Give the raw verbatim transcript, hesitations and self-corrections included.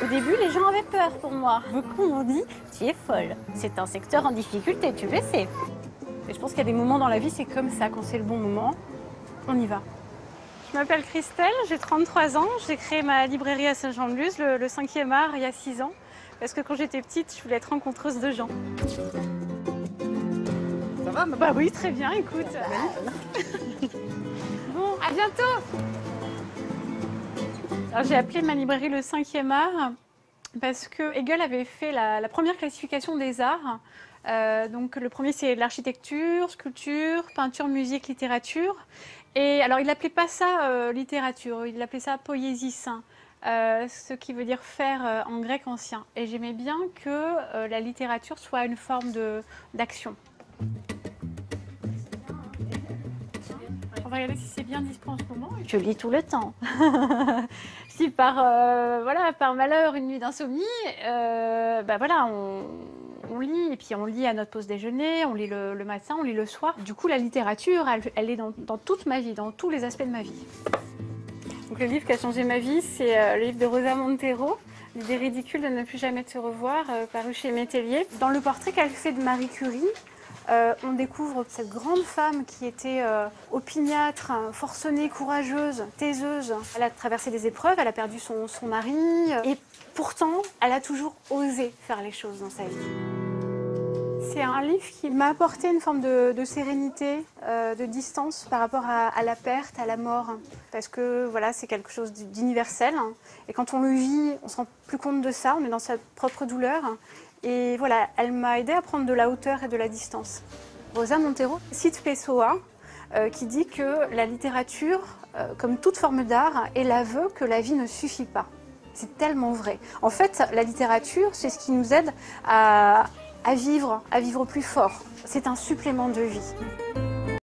Au début, les gens avaient peur pour moi. Beaucoup m'ont dit « tu es folle, c'est un secteur en difficulté, tu le sais ». Et je pense qu'il y a des moments dans la vie, c'est comme ça, quand c'est le bon moment, on y va. Je m'appelle Christelle, j'ai trente-trois ans, j'ai créé ma librairie à Saint-Jean-de-Luz, le, le cinquième art, il y a six ans. Parce que quand j'étais petite, je voulais être rencontreuse de gens. Ça va? Bah oui, très bien, écoute. Bon, à bientôt. J'ai appelé ma librairie le cinquième art parce que Hegel avait fait la, la première classification des arts. Euh, donc le premier c'est l'architecture, sculpture, peinture, musique, littérature. Et alors il n'appelait pas ça euh, littérature, il appelait ça poiesis, euh, ce qui veut dire faire euh, en grec ancien. Et j'aimais bien que euh, la littérature soit une forme d'action. On va regarder si c'est bien dispo en ce moment. Je lis tout le temps. Si par, euh, voilà, par malheur, une nuit d'insomnie, euh, bah voilà, on, on lit, et puis on lit à notre pause déjeuner, on lit le, le matin, on lit le soir. Du coup, la littérature, elle, elle est dans, dans toute ma vie, dans tous les aspects de ma vie. Donc, le livre qui a changé ma vie, c'est euh, le livre de Rosa Montero, L'idée ridicule de ne plus jamais te revoir, euh, paru chez Métellier. Dans le portrait qu'elle fait de Marie Curie, Euh, on découvre cette grande femme qui était euh, opiniâtre, forcenée, courageuse, taiseuse. Elle a traversé des épreuves, elle a perdu son, son mari et pourtant, elle a toujours osé faire les choses dans sa vie. C'est un livre qui m'a apporté une forme de, de sérénité, euh, de distance par rapport à, à la perte, à la mort. Parce que voilà, c'est quelque chose d'universel. Et quand on le vit, on ne se rend plus compte de ça, on est dans sa propre douleur. Et voilà, elle m'a aidée à prendre de la hauteur et de la distance. Rosa Montero cite Pessoa, euh, qui dit que la littérature, euh, comme toute forme d'art, est l'aveu que la vie ne suffit pas. C'est tellement vrai. En fait, la littérature, c'est ce qui nous aide à, à vivre, à vivre plus fort. C'est un supplément de vie.